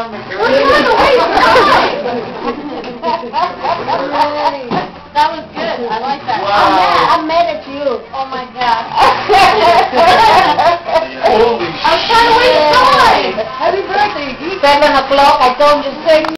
That was good. I like that. Wow. I'm mad at you. Oh my God. Holy I was trying to wait the time. Happy birthday. 7 o'clock, I told you 6.